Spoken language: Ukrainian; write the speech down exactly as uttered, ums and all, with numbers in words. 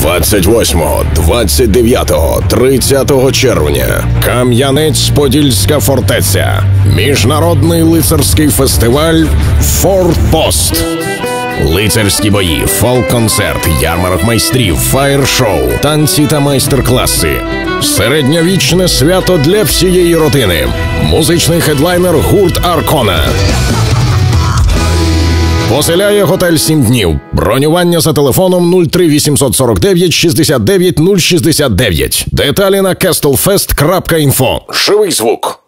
двадцять восьмого, двадцять дев'ятого, тридцятого червня. Кам'янець-Подільська фортеця. Міжнародний лицарський фестиваль «Фортпост». Лицарські бої, фолк-концерт, ярмарок майстрів, фаєр-шоу, танці та майстер-класи. Середньовічне свято для всієї родини. Музичний хедлайнер гурт «Аркона». Поселяє готель сім днів. Бронювання за телефоном нуль три вісімсот сорок дев'ять шістдесят дев'ять нуль шістдесят дев'ять. Деталі на кестлфест крапка інфо. Живий звук.